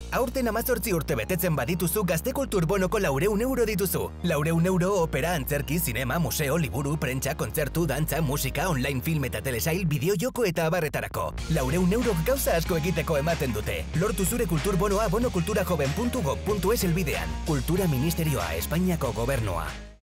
Aurten 18 urte betetzen badituzu Gazte Kultur Bonoko 400 euro dituzu. 400 euro opera, antzerki, zinema, museo, liburu, prentsa, kontzertu, dantza, musika, online film eta telesail, bideojoko eta abarretarako. 400 euro gauza asko egiteko ematen dute. Lortu zure kulturbonoa bonokulturajoven.gov.es elbidean. Kultura Ministerioa, Espainiako Gobernua.